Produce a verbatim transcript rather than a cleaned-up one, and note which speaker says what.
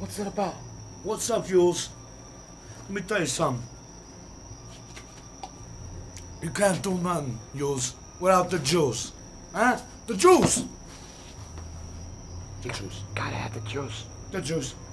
Speaker 1: What's that about?
Speaker 2: What's up, Jules? Let me tell you something. You can't do nothing, Jules, without the juice. Huh? The juice! The juice.
Speaker 1: Gotta have the juice.
Speaker 2: The juice.